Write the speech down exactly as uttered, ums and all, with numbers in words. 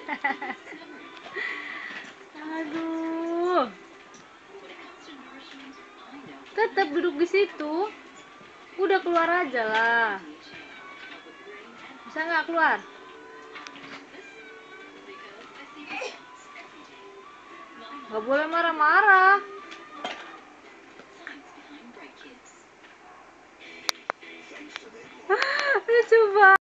Aduh. Tetap duduk di situ. Udah keluar aja lah. Bisa nggak keluar? Nggak boleh marah-marah. Lucu banget.